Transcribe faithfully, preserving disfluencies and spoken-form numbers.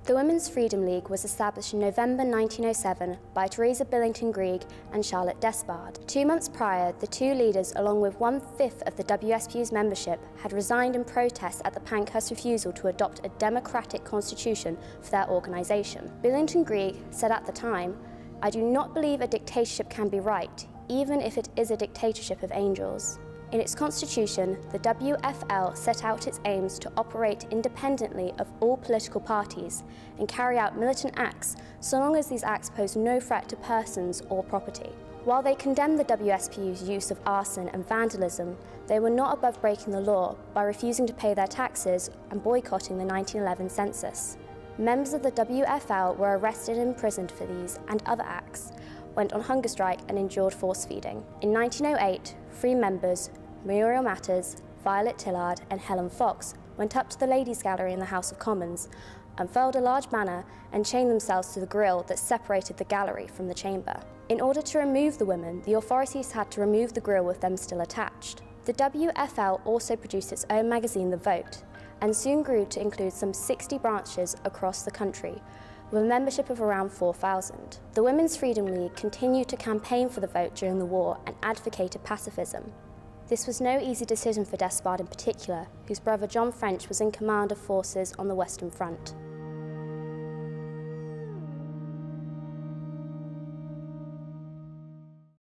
The Women's Freedom League was established in November nineteen oh seven by Teresa Billington Greig and Charlotte Despard. Two months prior, the two leaders, along with one-fifth of the W S P U's membership, had resigned in protest at the Pankhurst refusal to adopt a democratic constitution for their organisation. Billington Greig said at the time, "I do not believe a dictatorship can be right, even if it is a dictatorship of angels." In its constitution, the W F L set out its aims to operate independently of all political parties and carry out militant acts so long as these acts pose no threat to persons or property. While they condemned the W S P U's use of arson and vandalism, they were not above breaking the law by refusing to pay their taxes and boycotting the nineteen eleven census. Members of the W F L were arrested and imprisoned for these and other acts, went on hunger strike and endured force feeding. In nineteen oh eight, three members, Muriel Matters, Violet Tillard and Helen Fox, went up to the Ladies' Gallery in the House of Commons, unfurled a large banner and chained themselves to the grille that separated the gallery from the chamber. In order to remove the women, the authorities had to remove the grille with them still attached. The W F L also produced its own magazine, The Vote, and soon grew to include some sixty branches across the country, with a membership of around four thousand. The Women's Freedom League continued to campaign for the vote during the war and advocated pacifism. This was no easy decision for Despard in particular, whose brother John French was in command of forces on the Western Front.